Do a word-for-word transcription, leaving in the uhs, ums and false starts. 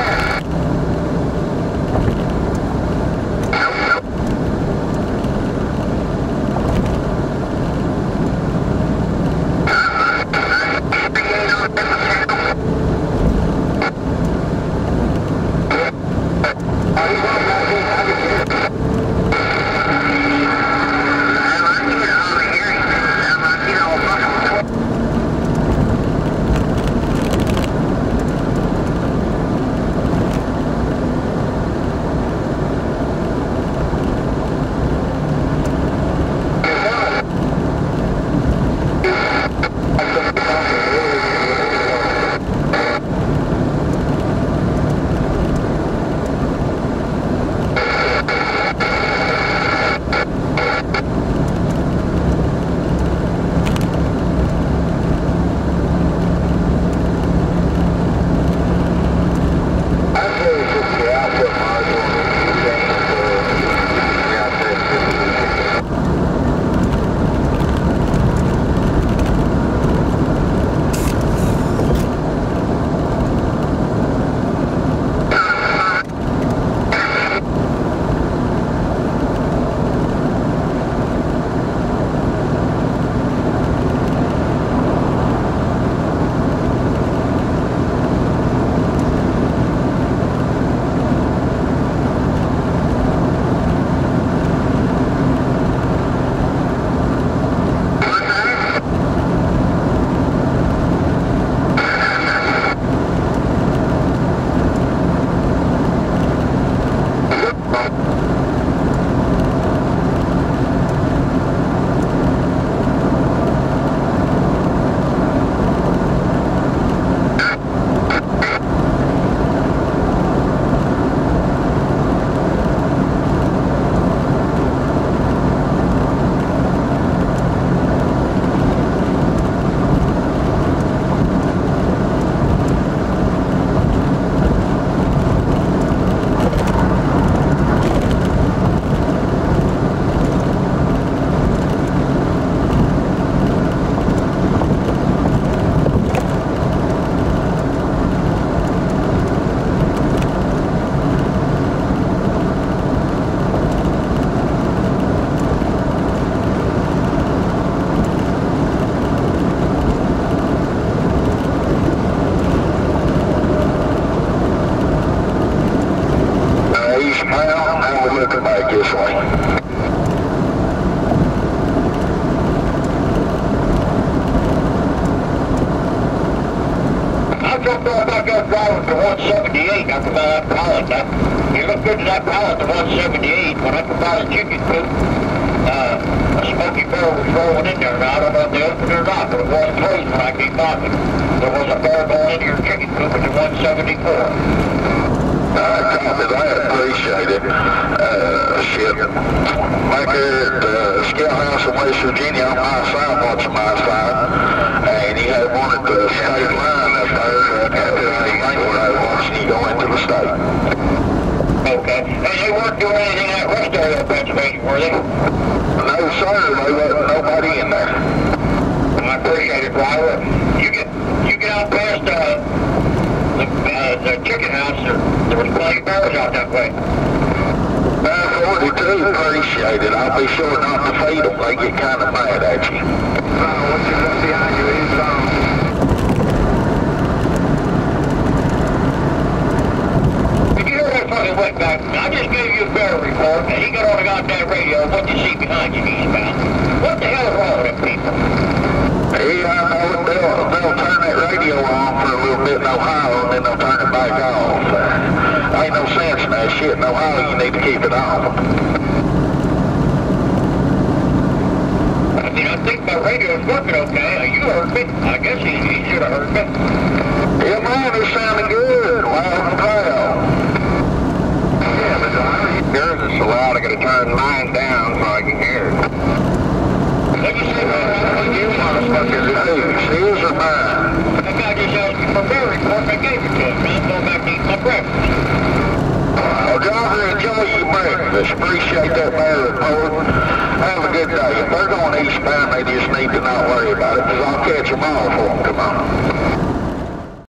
driving to one seventy-eight after that pallet. That, you look good to that pallet to one seventy-eight. When I provided chicken coop, uh, a smoky barrel was rolling in there. Now, I don't know if they opened it or not, but it was closed when I came by. There was a barrel going into your chicken coop at the one seventy-four. Uh, copy that, appreciate it. Uh, shit. Back here at the uh, Scout House in West Virginia on my side, watching my side, and he had one at the state line up there, and everything when I watched you go into the state. Okay. And they weren't doing anything in that rest area of Pennsylvania, were they? No, sir. There wasn't nobody in there. I appreciate it, Ryder. You get, you get out past, uh, The, uh, the chicken house, there, there was plenty of bears out that way. nine forty-two, appreciate it. I'll be sure not to feed them. They get kind of mad at you. Uh, what's your gun behind you? Is, um... Did you hear that fucking wetback? I just gave you a bear report, and he got on the goddamn radio. What you see behind you, eastbound? What the hell is wrong with them people? Yeah, I know. They'll, they'll turn that radio on for a little bit in Ohio, and then they'll turn it back off. Uh, ain't no sense in that shit. In Ohio, you need to keep it on. I mean, I think my radio is working okay. You heard me. I guess he, he should have heard me. Yeah, man, it sounded good. Loud and proud. Yeah, but uh, yours is so loud, I gotta turn mine down so I can hear it. What'd you say, man? You motherfuckers, who's his or mine? That guy just asked me for a bear report, and I gave it to him, man. I'm going back to eat my breakfast. Well, driver, enjoy your breakfast. Appreciate that bear report. Have a good day. If they're going eastbound, they just need to not worry about it, because I'll catch them all for them. Come on.